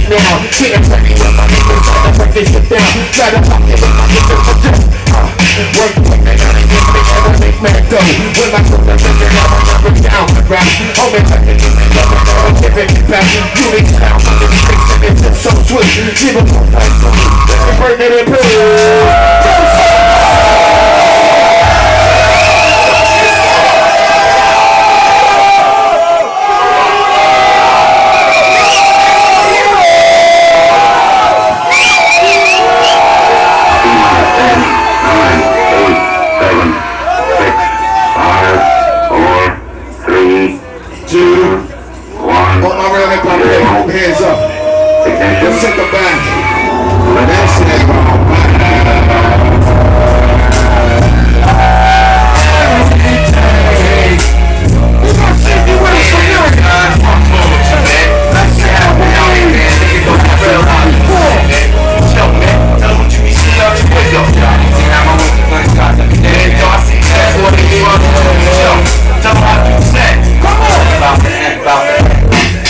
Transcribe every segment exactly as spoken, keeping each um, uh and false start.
now. Getting ready with my niggas, trying to break this shit down. Try to talk it with my niggas for just work, work, they gotta get me and I make man go. When my children bring it up, I'm never down to rap. Homie, I can do it, love it, never give it back. You need sound on this space and it's just so sweet. Give it more time for me, burn it in blue. Hands up. Let's take them back. That's it. We're gonna send you with us from here. Let's see how we out here, man. Nigga don't have real life. Chill, man. Tell them what you be seeing out your window. See how my window guns got them. They don't see that. What they need on the chill. Tell them how you said. Come on. About that. About that.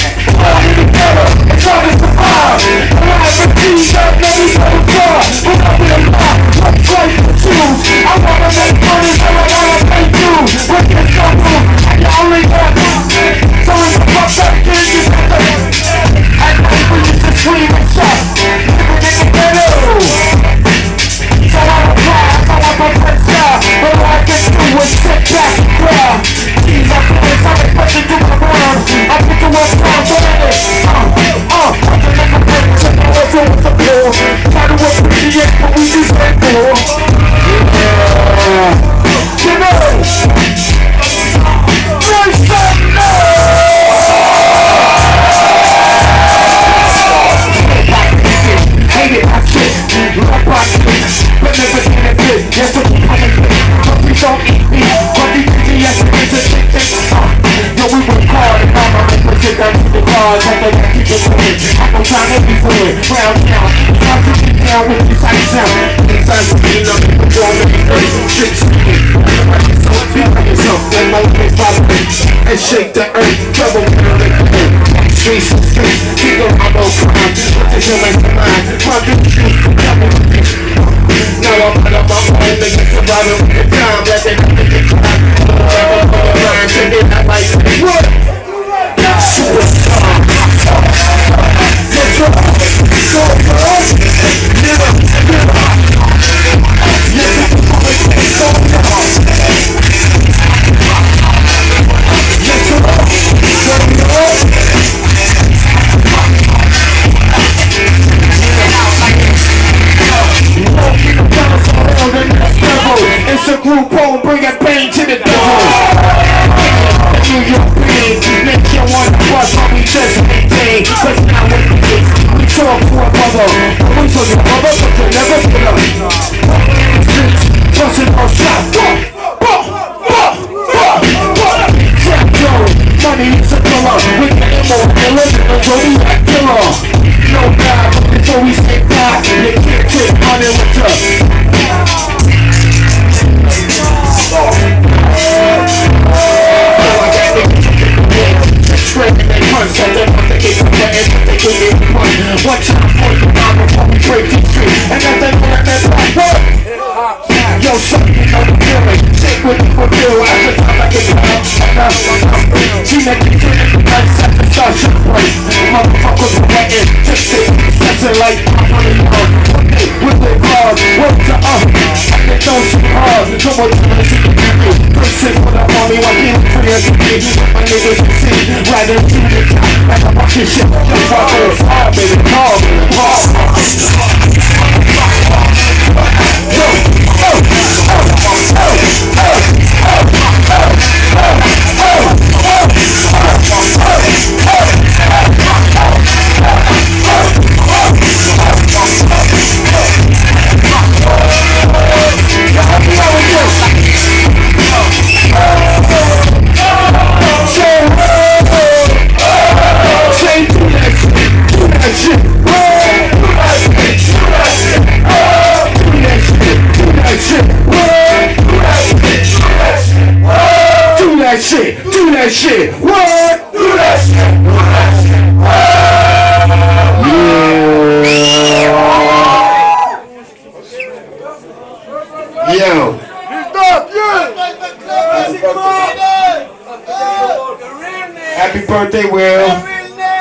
It's all this survive. Alive with T-shirt, let me go far. When I be alive, I'm trying to choose. I wanna make money, so I wanna pay dues. But there's no room, and you only got so when the fuck up, then you got to at night when you just scream and shout. Nigga, nigga, get out. So I don't cry, so I don't press down. But all I can do is sit back and grab. These are feelings, I'm expecting to my world. I put the world down, so that is Uh, I can make a break, check out what's on the floor. Try to work with the end, but we just wait for. Yeah. Get out. Make some noise. Hate it, I kiss. Love my kiss. But never get a bit. Yes, so we come and get. But we don't eat meat. But we do the yes, it's a chicken. Yo, we work hard and I'm gonna push it down to the bars. I'm gonna keep it moving. I'm gonna try everywhere. Round town, I'm pushing down with the side sound. Inside the beat, I'm gonna go on the earth. Shake speaking. I'm so big by yourself. Then my face follow me. And shake the earth. Trouble when I make the move. Streets and streets. Keep on my old crime. What the hell makes the mind? My good shoes can tell me what this. Now I'm out of my mind. They get surviving with the time. Let them have to get caught. Check it out like what? Superstar. Let's go. So good. Never, never. Never. So good. Let's go. So good. It's a group home, bring that pain to the devil. New York pain, make you want to bust, but we just maintain. Cause now what it is, we talk for a brother. We told your brother, but you never get up. Bustin' on shot, money is a killer. We getting more killer than a Zodiac killer. No bad, but before we say back, you can't take money with us. One time for the bomb before we break the street. And that's that one that's like, what? Yo, son, you know the feeling. Take what you will do after time I get back. She make it turn in the night, set the star should break. Motherfuckers are waiting, just stay. That's it like I'm on the yard. With the hard, work to up. They don't see hard, no more time to see the people. Princess put up on me while he was free as a kid. My niggas can see, right into the top. Like a fucking shit, just walk on the fire, baby. Call me, call me. Yo, oh, oh, oh, oh, oh, oh, Shit.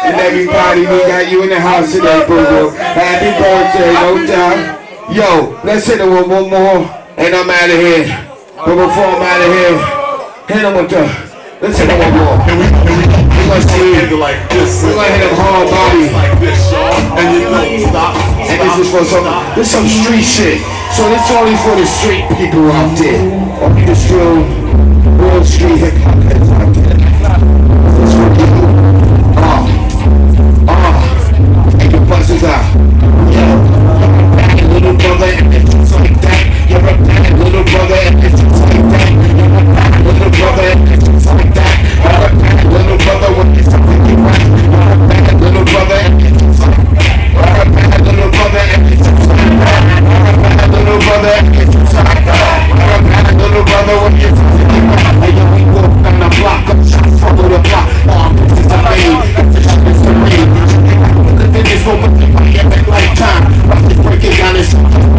And everybody, we got you in the house today, boo-boo. Happy birthday, no doubt. Yo, let's hit it with one more, and I'm out of here. But before I'm out of here, hit him with the, let's hit him one more. We're gonna see it like this. We're gonna hit him hard body. And you don't stop. And this is for some, this is some street shit. So this is only for the street people out there. Only the real, real street hip hop heads out there. This for you. Ah, ah, and your buses out. Yeah. Little brother, and it's just like that. You're a bad little brother, and it's just like that. You're a bad little brother, and it's just like that. You're a bad little brother when you're something you want. You're a bad little brother, and it's just like that. You're a bad little brother, and it's just like that. You're a bad little brother, and it's just like that. You're a bad little brother when you're something you want. And yo, we walk down the block, up shots follow the block. Oh, this is a raid, this is a raid. Living this moment in my epic lifetime. I'm just breaking down this.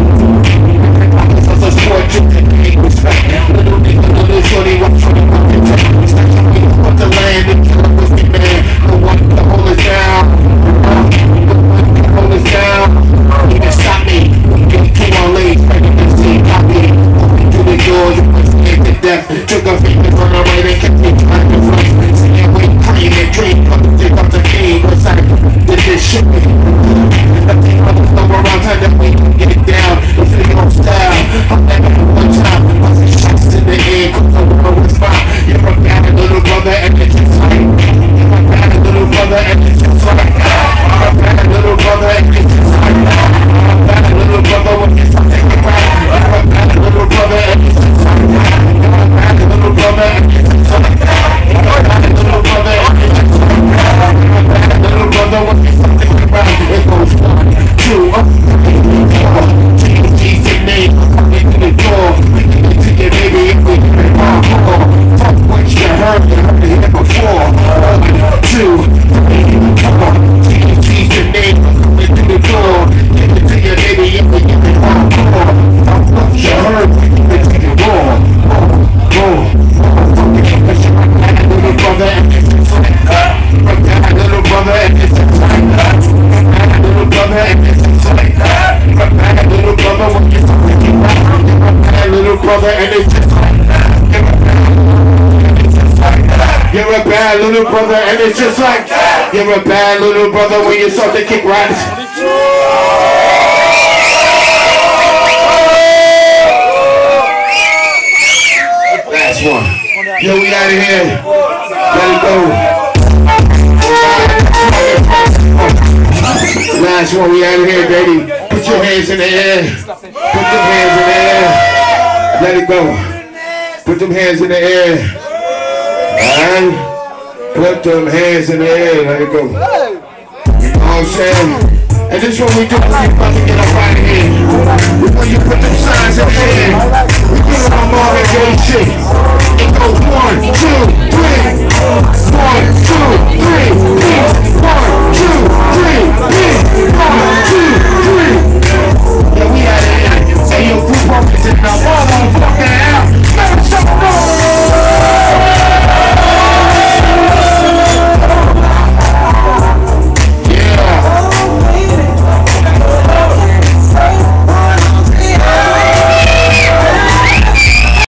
As a sport, you can take respect. Little nigga, little shorty, what's on the fucking tech? It's not something you want to land and kill it with me, man. No one can hold us down. No one can hold us down. You can stop me. We get too on late, ready to see copy. Open through the doors, you must make the death. Took a fingers on the right and kept me trying to flex. Singing with cream and dream. Come to take up the game. What's that? Did this shit me? I think I'm over around time that we can get it down. It's in your style. I'm never one time. I see shots in the air. Cause the world was mine. You're a bad little brother and it's just like. You're a bad little brother and it's just like. You're a bad little brother and it's just like. You're a bad little brother when you're something you want. You're a bad little brother and it's just like. You're a bad little brother and it's just like. You're a bad little brother and it's just like. You're a bad little brother when you're something you want. It goes one, two, up, three, four. G's your name, coming to the door. We can get to your baby if we get it wrong. Fuck what you heard, you heard it here before. One, two, three, four. G's your name, coming to the door. Get it to your baby if we get it wrong. Fuck what you heard, we can get to the door. Roll, roll, little brother, and it's just like that. Little brother, and it's just like that. Little brother, and it's just like that. Little brother, when you're something you want. Little brother, and it's just like that. You're a bad little brother, and it's just like that. You're a bad little brother when you start to kick rats. Last one. Yo, we out of here. Let it go. Last one, we out of here, baby. Put your hands in the air. Put them hands in the air. Let it go. Put them hands in the air. Alright? Put them hands in the air. Let it go. You know what I'm saying? And this is what we do when we about to get up out of here. When you put them signs in the air, we get on all that gay shit. It goes one, two, three. One, two, three. One,